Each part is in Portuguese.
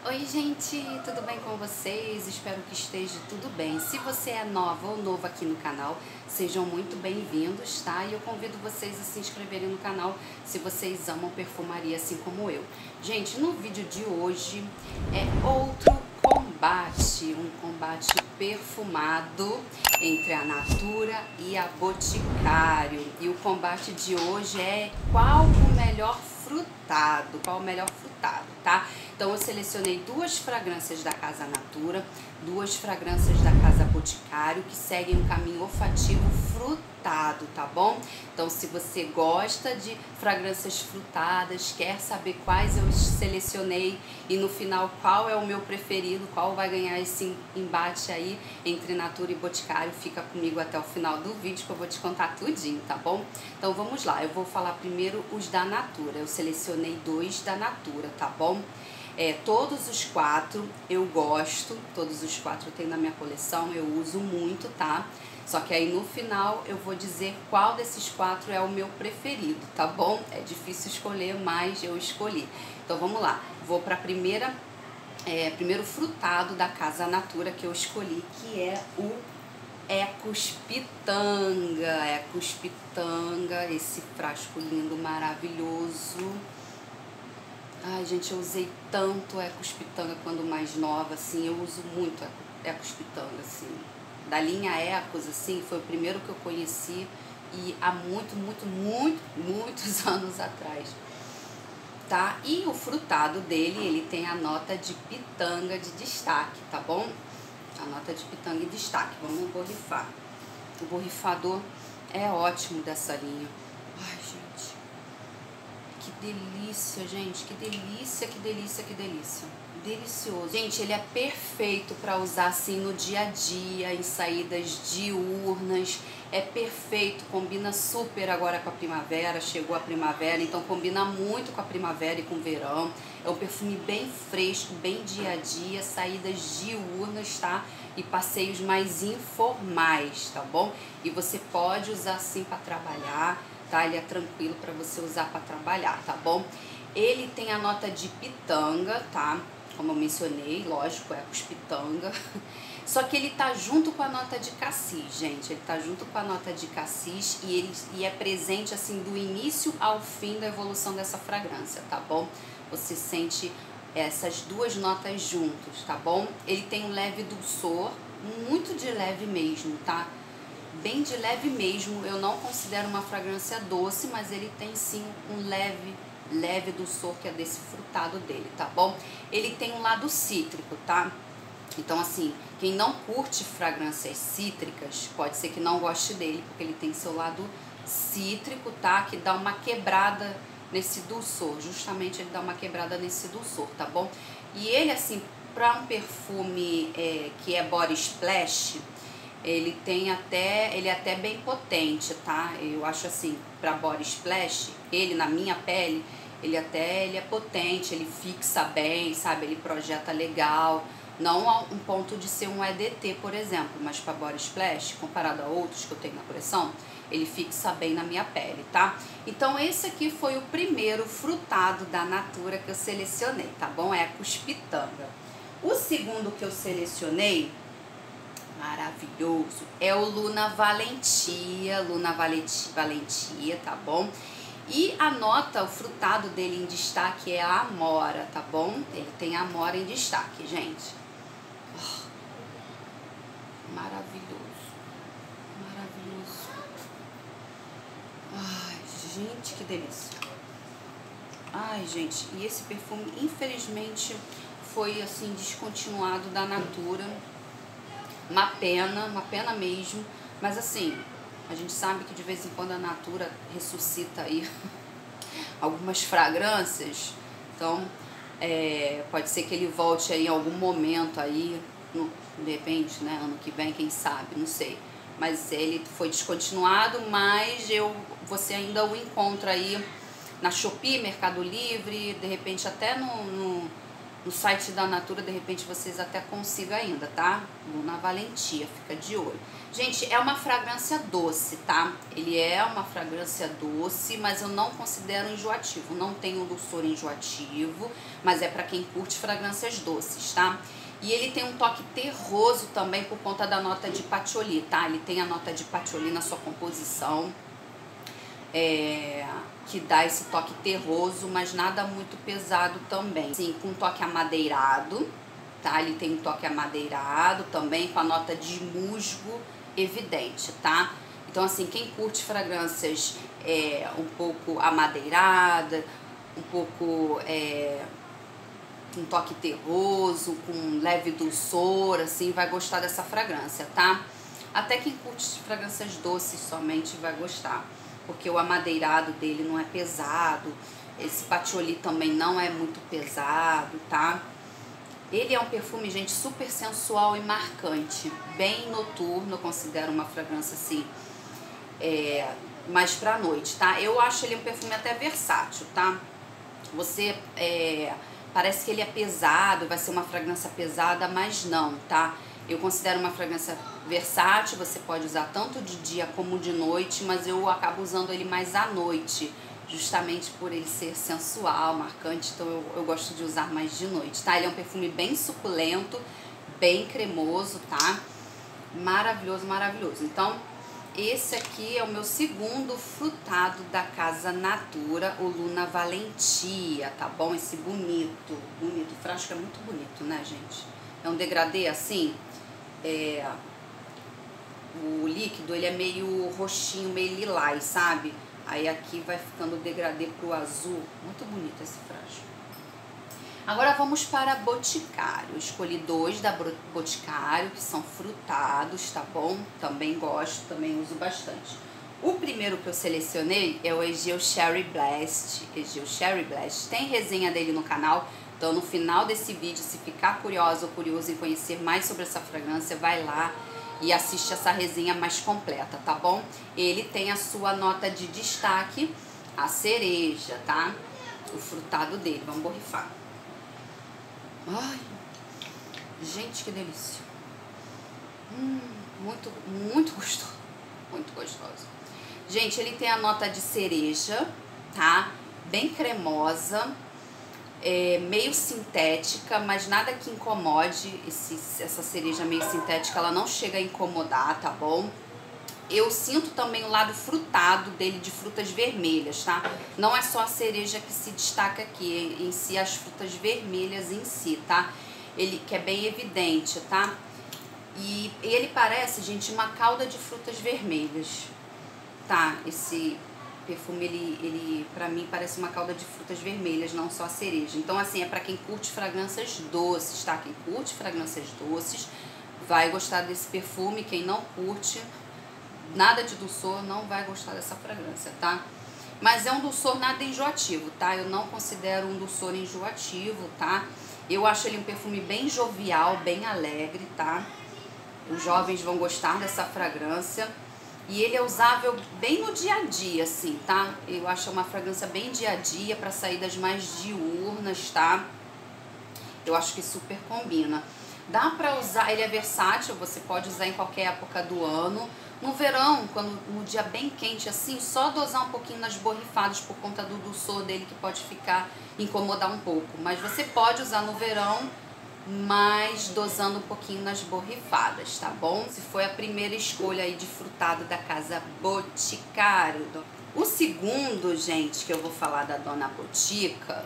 Oi gente, tudo bem com vocês? Espero que esteja tudo bem. Se você é nova ou novo aqui no canal, sejam muito bem-vindos, tá? E eu convido vocês a se inscreverem no canal se vocês amam perfumaria assim como eu. Gente, no vídeo de hoje é outro combate, um combate perfumado entre a Natura e a Boticário. E o combate de hoje é qual o melhor frutado, tá? Então eu selecionei duas fragrâncias da Casa Natura, duas fragrâncias da Casa Boticário que seguem um caminho olfativo frutado, tá bom? Então se você gosta de fragrâncias frutadas, quer saber quais eu selecionei e no final qual é o meu preferido, qual vai ganhar esse embate aí entre Natura e Boticário, fica comigo até o final do vídeo que eu vou te contar tudinho, tá bom? Então vamos lá, eu vou falar primeiro os da Natura, eu selecionei dois da Natura, tá bom? Todos os quatro eu gosto, todos os quatro eu tenho na minha coleção, eu uso muito, tá? Só que aí no final eu vou dizer qual desses quatro é o meu preferido, tá bom? É difícil escolher, mas eu escolhi. Então vamos lá, vou para primeiro frutado da Casa Natura que eu escolhi, que é o Ecos Pitanga. Ecos Pitanga, esse frasco lindo, maravilhoso. Ai, gente, eu usei tanto Ecos Pitanga quando mais nova, assim, eu uso muito Ecos Pitanga, assim. Da linha Ecos, assim, foi o primeiro que eu conheci e há muitos anos atrás, tá? E o frutado dele, ele tem a nota de pitanga de destaque, tá bom? A nota de pitanga em destaque. Vamos borrifar. O borrifador é ótimo dessa linha. Ai, gente. Que delícia, gente. Que delícia, que delícia, que delícia. Delicioso. Gente, ele é perfeito para usar assim no dia a dia, em saídas diurnas. É perfeito, combina super agora com a primavera, chegou a primavera, então combina muito com a primavera e com o verão. É um perfume bem fresco, bem dia a dia, saídas diurnas, tá? E passeios mais informais, tá bom? E você pode usar assim para trabalhar, tá? Ele é tranquilo para você usar para trabalhar, tá bom? Ele tem a nota de pitanga, tá? Como eu mencionei, lógico, é os pitanga. Só que ele tá junto com a nota de cassis, gente. Ele tá junto com a nota de cassis e é presente assim do início ao fim da evolução dessa fragrância, tá bom? Você sente essas duas notas juntos, tá bom? Ele tem um leve dulçor, muito de leve mesmo, tá? Bem de leve mesmo. Eu não considero uma fragrância doce, mas ele tem sim um leve dulçor, que é desse frutado dele, tá bom? Ele tem um lado cítrico, tá? Então, assim, quem não curte fragrâncias cítricas, pode ser que não goste dele, porque ele tem seu lado cítrico, tá? Que dá uma quebrada nesse dulçor, justamente ele dá uma quebrada nesse dulçor, tá bom? E ele, assim, para um perfume que é body splash, ele é até bem potente, tá? Eu acho assim, para body splash, ele na minha pele, ele é potente, ele fixa bem, sabe? Ele projeta legal. Não a um ponto de ser um EDT, por exemplo, mas para body splash, comparado a outros que eu tenho na coleção, ele fixa bem na minha pele, tá? Então esse aqui foi o primeiro frutado da Natura que eu selecionei, tá bom? Ecos Pitanga. O segundo que eu selecionei, maravilhoso, é o Luna Valentia, tá bom? E a nota, o frutado dele em destaque é a Amora, tá bom? Ele tem a Amora em destaque, gente. Maravilhoso, maravilhoso. Ai, gente, que delícia. Ai, gente, e esse perfume, infelizmente, foi, assim, descontinuado da Natura. Uma pena mesmo. Mas, assim, a gente sabe que de vez em quando a Natura ressuscita aí algumas fragrâncias. Então, pode ser que ele volte aí em algum momento aí, de repente, né, ano que vem, quem sabe, não sei. Mas ele foi descontinuado, mas você ainda o encontra aí na Shopee, Mercado Livre, de repente até No site da Natura, de repente, vocês até consigam ainda, tá? Luna Valentia, fica de olho. Gente, é uma fragrância doce, tá? Ele é uma fragrância doce, mas eu não considero enjoativo. Não tem um dulçor enjoativo, mas é pra quem curte fragrâncias doces, tá? E ele tem um toque terroso também por conta da nota de patchouli, tá? Ele tem a nota de patchouli na sua composição. Que dá esse toque terroso, mas nada muito pesado também. Sim, com toque amadeirado, tá? Ele tem um toque amadeirado também, com a nota de musgo evidente, tá? Então, assim, quem curte fragrâncias um pouco amadeirada, um pouco um toque terroso, com leve dulçor, assim, vai gostar dessa fragrância, tá? Até quem curte fragrâncias doces somente vai gostar, porque o amadeirado dele não é pesado, esse patchouli também não é muito pesado, tá? Ele é um perfume, gente, super sensual e marcante, bem noturno, eu considero uma fragrância assim, mais pra noite, tá? Eu acho ele um perfume até versátil, tá? Você, parece que ele é pesado, vai ser uma fragrância pesada, mas não, tá? Eu considero uma fragrância versátil, você pode usar tanto de dia como de noite, mas eu acabo usando ele mais à noite, justamente por ele ser sensual, marcante, então eu gosto de usar mais de noite, tá? Ele é um perfume bem suculento, bem cremoso, tá? Maravilhoso, maravilhoso. Então, esse aqui é o meu segundo frutado da Casa Natura, o Luna Valentia, tá bom? Esse bonito, bonito. O frasco é muito bonito, né, gente? É um degradê assim, o líquido, ele é meio roxinho, meio lilás, sabe? Aí aqui vai ficando o degradê pro azul. Muito bonito esse frasco. Agora vamos para Boticário. Eu escolhi 2 da Boticário, que são frutados, tá bom? Também gosto, também uso bastante. O primeiro que eu selecionei é o Egeu Cherry Blast. Egeu Cherry Blast. Tem resenha dele no canal, então no final desse vídeo, se ficar curiosa ou curioso em conhecer mais sobre essa fragrância, vai lá e assiste essa resenha mais completa, tá bom? Ele tem a sua nota de destaque, a cereja, tá? O frutado dele, vamos borrifar. Ai, gente, que delícia. Muito, muito gostoso. Muito gostoso. Gente, ele tem a nota de cereja, tá? Bem cremosa, meio sintética, mas nada que incomode. Essa cereja meio sintética, ela não chega a incomodar, tá bom? Eu sinto também o lado frutado dele, de frutas vermelhas, tá? Não é só a cereja que se destaca aqui, em si as frutas vermelhas em si, tá? Ele que é bem evidente, tá? E ele parece, gente, uma calda de frutas vermelhas, tá? Esse perfume, ele pra mim parece uma calda de frutas vermelhas, não só a cereja. Então, assim, é pra quem curte fragrâncias doces, tá? Quem curte fragrâncias doces vai gostar desse perfume. Quem não curte nada de dulçor não vai gostar dessa fragrância, tá? Mas é um dulçor nada enjoativo, tá? Eu não considero um dulçor enjoativo, tá? Eu acho ele um perfume bem jovial, bem alegre, tá? Os jovens vão gostar dessa fragrância. E ele é usável bem no dia a dia, assim, tá? Eu acho uma fragrância bem dia a dia, para saídas mais diurnas, tá? Eu acho que super combina. Dá pra usar, ele é versátil, você pode usar em qualquer época do ano. No verão, quando no dia bem quente assim, só dosar um pouquinho nas borrifadas por conta do dulçor dele, que pode incomodar um pouco. Mas você pode usar no verão, mas dosando um pouquinho nas borrifadas, tá bom? Se foi a primeira escolha aí de frutado da Casa Boticário. O segundo, gente, que eu vou falar da Dona Botica,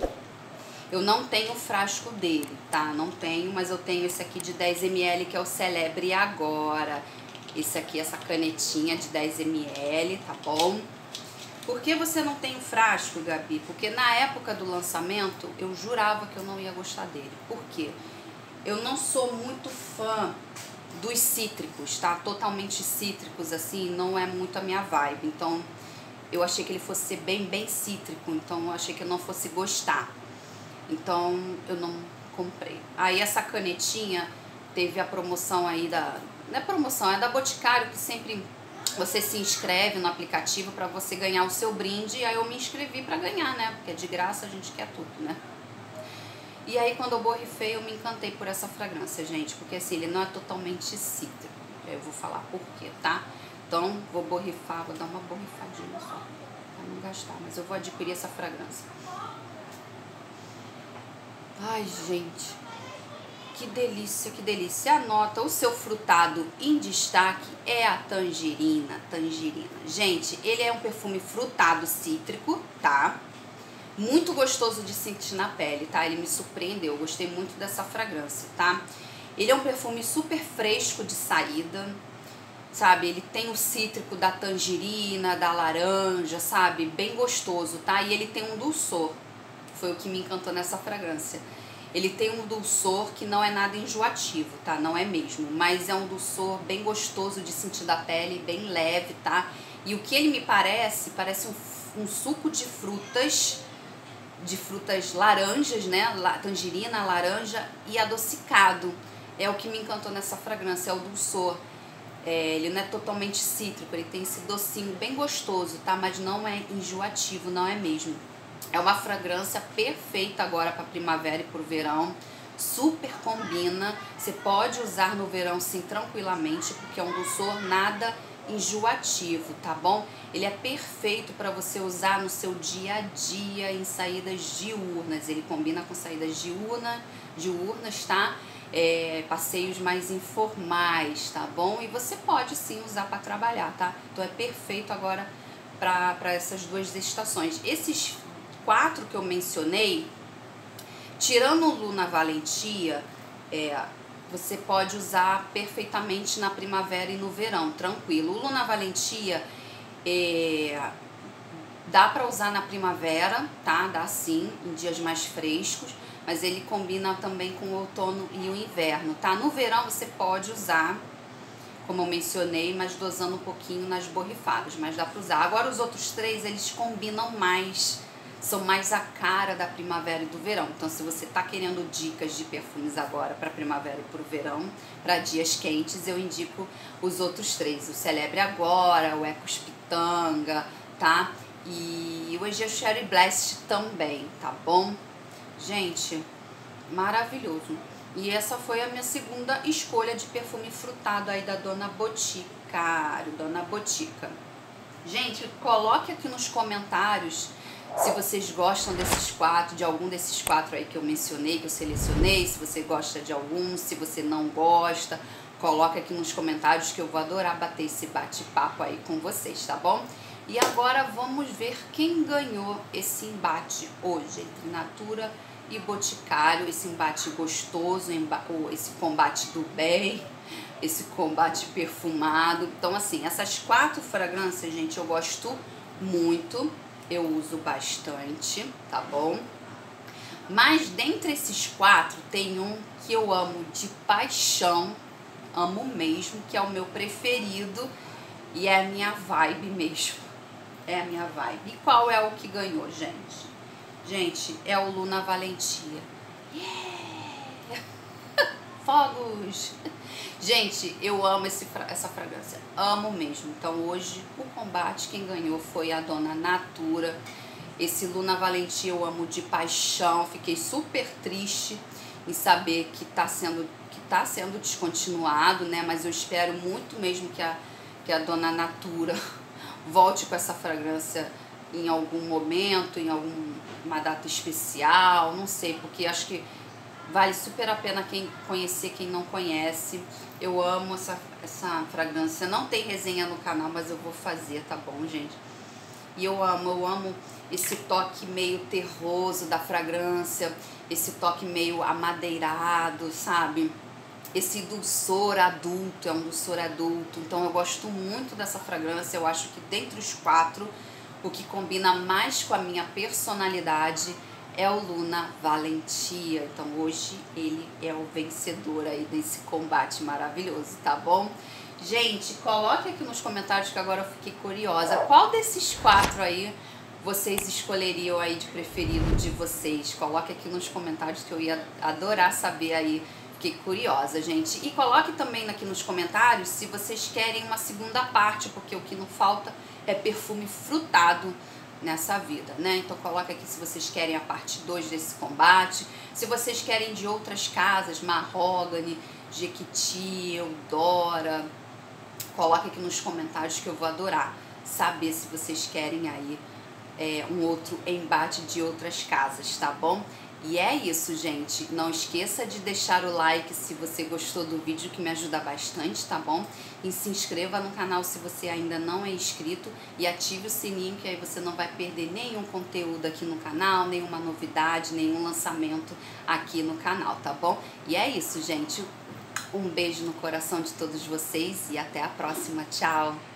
eu não tenho o frasco dele, tá? Não tenho, mas eu tenho esse aqui de 10 ml, que é o Celebre Agora. Esse aqui, essa canetinha de 10 ml, tá bom? Por que você não tem o frasco, Gabi? Porque na época do lançamento, eu jurava que eu não ia gostar dele. Por quê? Eu não sou muito fã dos cítricos, tá? Totalmente cítricos, assim, não é muito a minha vibe. Então, eu achei que ele fosse ser bem cítrico, então eu achei que eu não fosse gostar. Então, eu não comprei. Aí, essa canetinha teve a promoção aí da... Não é promoção, é da Boticário, que sempre você se inscreve no aplicativo para você ganhar o seu brinde. E aí eu me inscrevi para ganhar, né? Porque de graça a gente quer tudo, né? E aí quando eu borrifei, eu me encantei por essa fragrância, gente, porque assim, ele não é totalmente cítrico. Eu vou falar por quê, tá? Então, vou borrifar, vou dar uma borrifadinha só, pra não gastar, mas eu vou adquirir essa fragrância. Ai, gente, que delícia, que delícia. A nota, o seu frutado em destaque é a tangerina, tangerina. Gente, ele é um perfume frutado cítrico, tá? Muito gostoso de sentir na pele, tá? Ele me surpreendeu, eu gostei muito dessa fragrância, tá? Ele é um perfume super fresco de saída, sabe? Ele tem o cítrico da tangerina, da laranja, sabe? Bem gostoso, tá? E ele tem um dulçor, foi o que me encantou nessa fragrância. Ele tem um dulçor que não é nada enjoativo, tá? Não é mesmo, mas é um dulçor bem gostoso de sentir da pele, bem leve, tá? E o que ele me parece um suco de frutas laranjas, né? Tangerina, laranja e adocicado. É o que me encantou nessa fragrância, é o dulçor. Ele não é totalmente cítrico, ele tem esse docinho bem gostoso, tá? Mas não é enjoativo, não é mesmo. É uma fragrância perfeita agora para primavera e para o verão. Super combina. Você pode usar no verão sim tranquilamente, porque é um dulçor nada enjoativo, tá bom? Ele é perfeito para você usar no seu dia a dia em saídas diurnas. Ele combina com saídas diurnas, tá? Passeios mais informais, tá bom? E você pode sim usar para trabalhar, tá? Então é perfeito agora para essas duas estações. Esses 4 que eu mencionei, tirando o Luna Valentia, você pode usar perfeitamente na primavera e no verão, tranquilo. O Luna Valentia dá para usar na primavera, tá? Dá sim, em dias mais frescos, mas ele combina também com o outono e o inverno, tá? No verão você pode usar, como eu mencionei, mas dosando um pouquinho nas borrifadas, mas dá para usar. Agora os outros 3, eles combinam mais, são mais a cara da primavera e do verão. Então, se você tá querendo dicas de perfumes agora para primavera e para o verão, para dias quentes, eu indico os outros 3. O Celebre Agora, o Ecos Pitanga, tá? E o Egeu Cherry Blast também, tá bom? Gente, maravilhoso. E essa foi a minha segunda escolha de perfume frutado aí da Dona Boticário, Dona Botica. Gente, coloque aqui nos comentários se vocês gostam desses 4, de algum desses 4 aí que eu mencionei, que eu selecionei, se você gosta de algum, se você não gosta, coloca aqui nos comentários que eu vou adorar bater esse bate-papo aí com vocês, tá bom? E agora vamos ver quem ganhou esse embate hoje, entre Natura e Boticário, esse embate gostoso, esse combate do bem, esse combate perfumado. Então assim, essas 4 fragrâncias, gente, eu gosto muito. Eu uso bastante, tá bom? Mas dentre esses 4, tem um que eu amo de paixão, amo mesmo, que é o meu preferido e é a minha vibe mesmo. É a minha vibe. E qual é o que ganhou, gente? Gente, é o Luna Valentia. Yeah! Fogos! Gente, eu amo essa fragrância, amo mesmo. Então hoje o combate, quem ganhou foi a Dona Natura. Esse Luna Valentia eu amo de paixão, fiquei super triste em saber que tá sendo descontinuado, né? Mas eu espero muito mesmo que a Dona Natura volte com essa fragrância em algum momento, em alguma data especial, não sei, porque acho que vale super a pena quem conhecer, quem não conhece. Eu amo essa fragrância. Não tem resenha no canal, mas eu vou fazer, tá bom, gente? E eu amo esse toque meio terroso da fragrância, esse toque meio amadeirado, sabe? Esse dulçor adulto, é um dulçor adulto. Então eu gosto muito dessa fragrância. Eu acho que dentre os 4, o que combina mais com a minha personalidade é o Luna Valentia. Então hoje ele é o vencedor aí desse combate maravilhoso, tá bom? Gente, coloque aqui nos comentários que agora eu fiquei curiosa. Qual desses 4 aí vocês escolheriam aí de preferido de vocês? Coloque aqui nos comentários que eu ia adorar saber aí. Fiquei curiosa, gente. E coloque também aqui nos comentários se vocês querem uma segunda parte, porque o que não falta é perfume frutado nessa vida, né? Então coloca aqui se vocês querem a parte 2 desse combate, se vocês querem de outras casas, Mahogany, Jequiti, Eudora, coloca aqui nos comentários que eu vou adorar saber se vocês querem aí um outro embate de outras casas, tá bom? E é isso, gente. Não esqueça de deixar o like se você gostou do vídeo, que me ajuda bastante, tá bom? E se inscreva no canal se você ainda não é inscrito e ative o sininho, que aí você não vai perder nenhum conteúdo aqui no canal, nenhuma novidade, nenhum lançamento aqui no canal, tá bom? E é isso, gente. Um beijo no coração de todos vocês e até a próxima. Tchau!